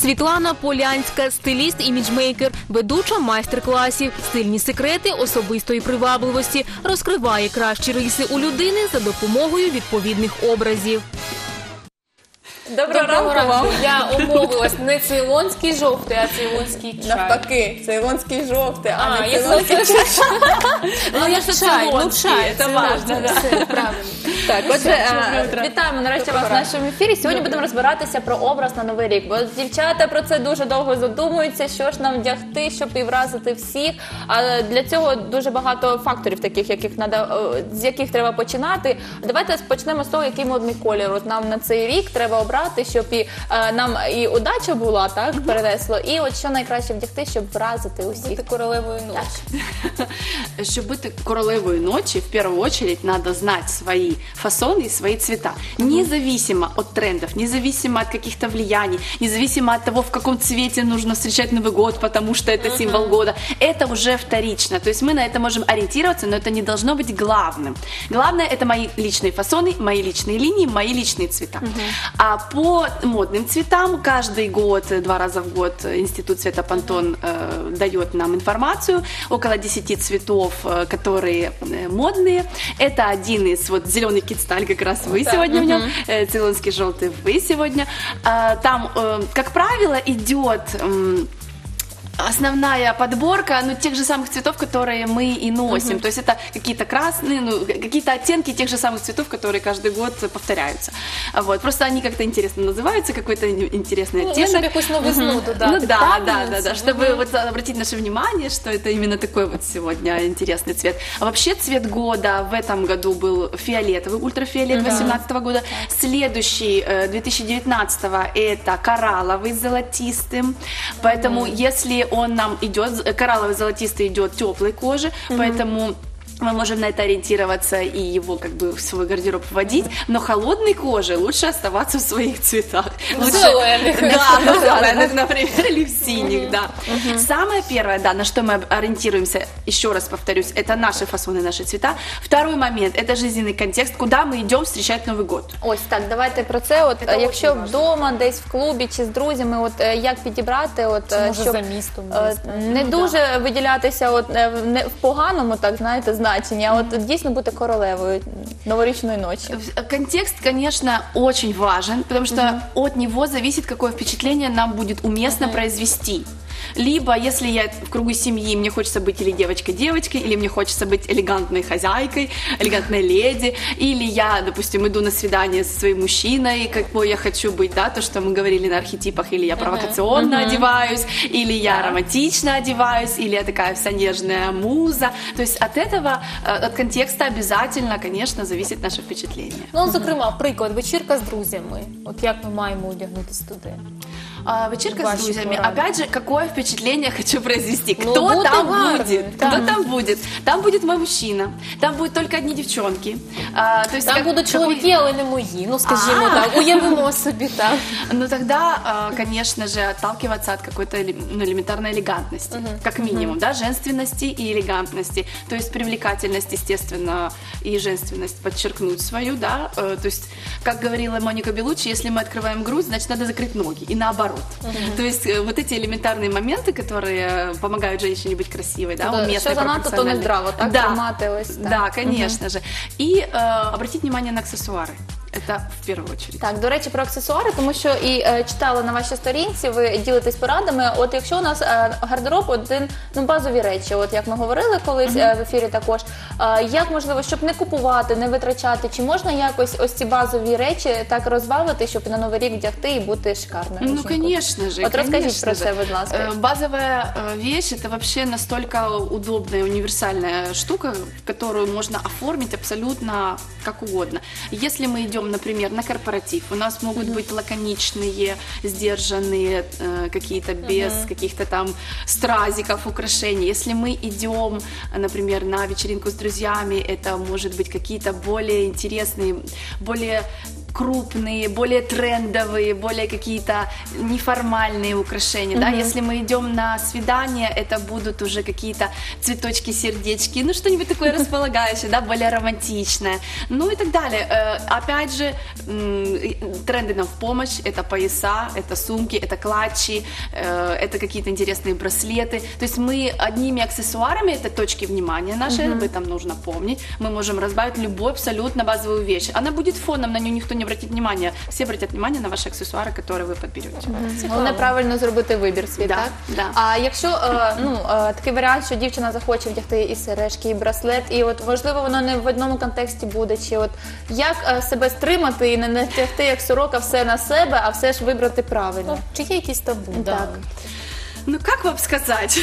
Світлана Полянська – стиліст, іміджмейкер, ведуча майстер-класів, стильні секрети особистої привабливості, розкриває кращі риси у людини за допомогою відповідних образів. Доброго ранку вам. Я обмовилась, не цейлонський жовтий, а цейлонський чай. Навпаки, цейлонський жовтий, а не я цейлонський чай. Ну, я ж цейлонський, це важливо. Все, правильно. Так, отже, Вітаємо нарешті вас в нашому ефірі. Сьогодні будемо розбиратися про образ на Новий рік. Бо дівчата про це дуже довго задумуються, що ж нам вдягти, щоб і вразити всіх. А для цього дуже багато факторів таких, з яких треба починати. Давайте почнемо з того, який модний колір. От нам на цей рік треба обрати, щоб нам і удача була, так, перенесло. І от що найкраще вдягти, щоб вразити усіх. Бути королевою ночі. Чтобы быть королевой ночи, в первую очередь надо знать свои фасоны и свои цвета. Независимо от трендов, независимо от каких-то влияний, независимо от того, в каком цвете нужно встречать Новый год, потому что это символ года. Это уже вторично. То есть мы на это можем ориентироваться, но это не должно быть главным. Главное – это мои личные фасоны, мои личные линии, мои личные цвета. А по модным цветам каждый год, 2 раза в год Институт цвета Пантон дает нам информацию. Около 10 цветов, которые модные. Это один из, вот зеленый китсталь, как раз вы сегодня в нем, цейлонский желтый вы сегодня. Там, как правило, идет основная подборка, тех же самых цветов, которые мы и носим. То есть это какие-то красные, какие-то оттенки тех же самых цветов, которые каждый год повторяются. Вот. Просто они как-то интересно называются, какой-то интересный оттенок. Щоб якусь новизну додати. Да. Чтобы вот обратить наше внимание, что это именно такой вот сегодня интересный цвет. А вообще цвет года в этом году был фиолетовый, ультрафиолет 2018 года. Следующий, 2019 это коралловый с золотистым. Поэтому если он нам идет, коралловый золотистый идет теплой кожи, поэтому мы можем на это ориентироваться и его как бы в свой гардероб вводить, но холодной коже лучше оставаться в своих цветах. Зеленых. Да, зеленых, например, или в синих, да. Самое первое, да, на что мы ориентируемся, еще раз повторюсь, это наши фасоны, наши цвета. Второй момент, это жизненный контекст, куда мы идем встречать Новый год. Ось так, давайте про це. От якщо вдома, десь в клубі чи з друзями, от як підібрати, от Може щоб за містом. не дуже виділятися от не в поганому, так знаєте, значенні, а от дійсно бути королевою новорічної ночі. Контекст, конечно, очень важен, потому что от него зависит, какое впечатление нам будет уместно произвести. Либо, если я в кругу семьи, мне хочется быть или девочкой-девочкой, или мне хочется быть элегантной хозяйкой, элегантной леди, или я, допустим, иду на свидание со своим мужчиной, какой я хочу быть, да, то, что мы говорили на архетипах, или я провокационно одеваюсь, или я романтично одеваюсь, или я такая вся нежная муза. То есть от этого, от контекста обязательно, конечно, зависит наше впечатление. Ну, зокрема, приклад, вечірка з друзями. От як ми маємо одягнутися туди? Вечерка Ваши с друзьями. пора. Опять же, какое впечатление хочу произвести? Ну, Кто будет там гарно, будет? да. Кто там будет? Там будет мой мужчина. Там будут только одни девчонки. То есть Там будуть чоловіки, але не мої, ну скажімо так, уявимо собі так. Ну тогда, конечно же, отталкиваться от какой-то элементарной элегантности, как минимум, да, женственности и элегантности. То есть привлекательность, естественно, и женственность подчеркнуть свою, да. То есть, как говорила Моника Белуччи, если мы открываем грудь, значит, надо закрыть ноги, и наоборот. То есть вот эти элементарные моменты, которые помогают женщине быть красивой, да, уместной, Що занадто, то не здраво, так? Да. Тримати ось так. Да, конечно же. И обратить внимание на аксессуары. Это в первую очередь. Так, до речі, про аксесуари, тому що і читала на вашій сторінці, ви ділитесь порадами. От якщо у нас гардероб один, базові речі, от як ми говорили колись в ефірі також, як можливо, щоб не купувати, не витрачати, чи можна якось ось ці базові речі так розбавити, щоб на Новий рік вдягти і бути шикарною? Ну, конечно же. От розкажіть про це, будь ласка. Базовая вещь – это вообще настолько удобная, универсальная штука, которую можно оформить абсолютно как угодно. Если мы идем, например, на корпоратив, у нас могут быть лаконичные, сдержанные, какие-то без каких-то там стразиков, украшений. Если мы идем, например, на вечеринку с друзьями, это может быть какие-то более интересные, более крупные, более трендовые, более какие-то неформальные украшения, да, если мы идем на свидание, это будут уже какие-то цветочки, сердечки, ну, что-нибудь такое располагающее, да, более романтичное, ну, и так далее. Опять же, тренды нам в помощь, это пояса, это сумки, это клатчи, это какие-то интересные браслеты, то есть мы одними аксессуарами, это точки внимания наши, об этом нужно помнить, мы можем разбавить любую абсолютно базовую вещь, она будет фоном, на нее никто не обратит внимания, все обратят внимание на ваши аксессуары, которые ви подберете. Головне правильно зробити вибір свій, Да, так? да. А якщо такий варіант, що дівчина захоче вдягти і сережки, і браслет, і от можливо воно не в одному контексті буде, чи от як себе стримати і не натягти як сорока все на себе, а все ж вибрати правильно? Чи є якісь табу? Так. Ну, как вам сказать?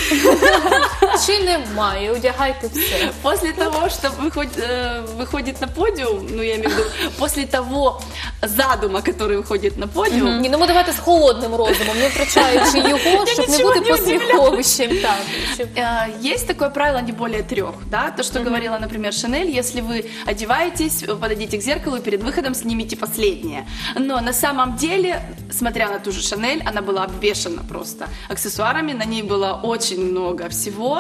Чи немає? Одягайте все. После того, что выходит на подиум, ну, я имею в виду, после того задума, который выходит на подиум, Ні, ну ми давайте з холодним розумом, не втрачаючи його, щоб не бути посміховищем. Так, щоб... Есть такое правило не более 3, да, то, что говорила, например, Шанель, если вы одеваетесь, подойдите к зеркалу и перед выходом снимите последнее. Но на самом деле, смотря на ту же Шанель, она была обвешана просто аксессуарами, на ней было очень много всего,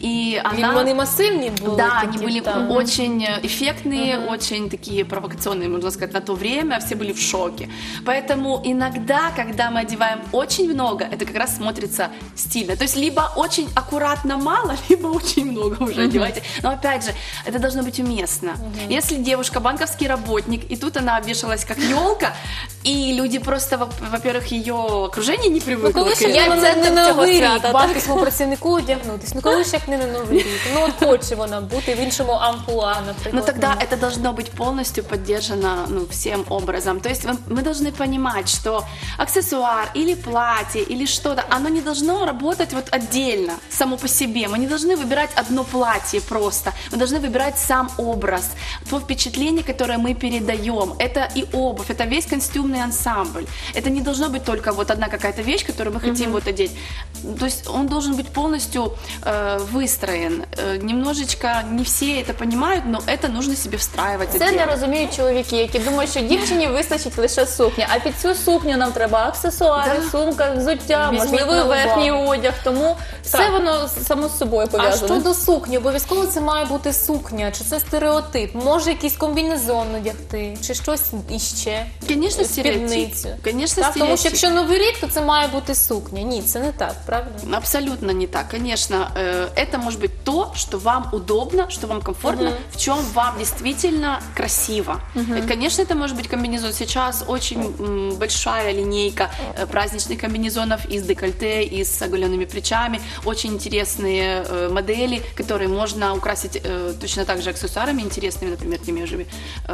и она... Вони масивні були? Да, такі, они были так. очень эффектные, очень такие провокационные, можно сказать, на то время, все были в шоке. Поэтому иногда, когда мы одеваем очень много, это как раз смотрится стильно. То есть либо очень аккуратно мало, либо очень много уже одеваете. Но опять же, это должно быть уместно. Если девушка банковский работник, и тут она обвешалась как елка, и люди просто, во-первых, ее окружение не привыкло. Ну, коли ж к я этому. не на новий рік свята, так? банківському працівнику одягнутись, ну коли ж як не на новий рік? Ну от хоче вона бути в іншому амплуа, наприклад. Ну тогда это должно быть полностью поддержано всем образом. То есть мы должны понимать, что аксессуар или платье или что-то, оно не должно работать вот отдельно, само по себе. Мы не должны выбирать одно платье просто. Мы должны выбирать сам образ, то впечатление, которое мы передаем. Это и обувь, это весь костюмный ансамбль. Это не должно быть только вот одна какая-то вещь, которую мы хотим вот одеть. То есть он должен быть полностью выстроен. Немножечко не все это понимают, но это нужно себе встраивать. Це не розуміють чоловіки, які думають, що дівчині вистачить лише сукня, а під цю сукню нам треба аксесуари, сумка, взуття, Візьміть можливо, на увагу. верхній одяг, тому все воно само з собою А пов'язано. щодо сукні, обов'язково це має бути сукня, чи це стереотип? Може якийсь комбінезон надягти, чи щось іще? Конечно, Спідницю. стереотип. Конечно, Так, тому що стереотип. якщо новий рік, то це має бути сукня. Ні, це не так, правильно? Абсолютно не так, конечно. Это может быть то, что вам удобно, что вам комфортно, в чем вам действительно красиво. Конечно, это может быть комбинезон. Сейчас очень большая линейка праздничных комбинезонов из декольте, и с оголенными плечами. Очень интересные модели, которые можно украсить точно так же аксессуарами интересными, например, теми же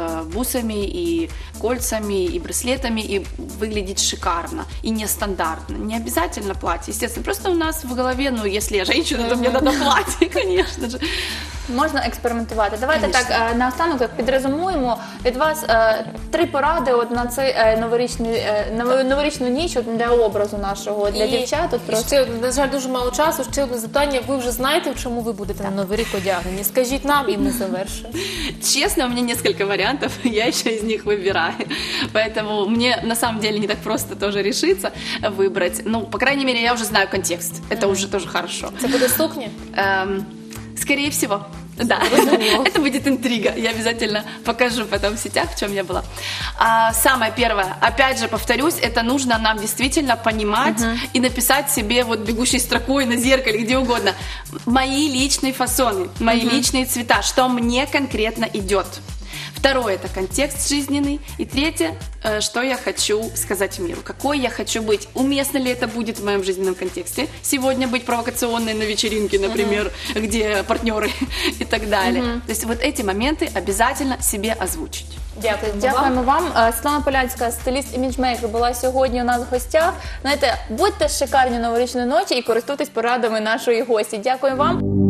бусами и кольцами, и браслетами, и выглядеть шикарно и нестандартно. Не обязательно платье, естественно. Просто у нас в голове, ну, если я женщина, то мне надо платье, конечно же. Можна експериментувати. Давайте Конечно. так, наостанок, як підрезумуємо, від вас 3 поради от на цей новорічну ніч от для образу нашого, для дівчат. От І просто. ще, на жаль, дуже мало часу. Ще одне запитання. Ви вже знаєте, в чому ви будете на Новий рік одягнені? Скажіть нам, і ми завершимо. Честно, у меня несколько вариантов, я еще из них выбираю. Поэтому мне на самом деле не так просто тоже решиться выбрать. Ну, по крайней мере, я уже знаю контекст. Это уже тоже хорошо. Це буде сукня? Скорее всего. Да, это будет интрига. Я обязательно покажу потом в сетях, в чем я была. Самое первое, опять же повторюсь, это нужно нам действительно понимать и написать себе вот бегущей строкой на зеркале, где угодно, мои личные фасоны, мои личные цвета, что мне конкретно идет. Второе – это контекст жизненный. И третье – что я хочу сказать миру. Какой я хочу быть. Уместно ли это будет в моем жизненном контексте. Сегодня быть провокационной на вечеринке, например, где партнеры и так далее. То есть вот эти моменты обязательно себе озвучить. Дякуємо вам. Світлана Полянська, стиліст, іміджмейкер, була сьогодні у нас в гостях. Знаєте, будьте шикарні новорічної ночі і користуйтесь порадами нашої гості. Дякую вам.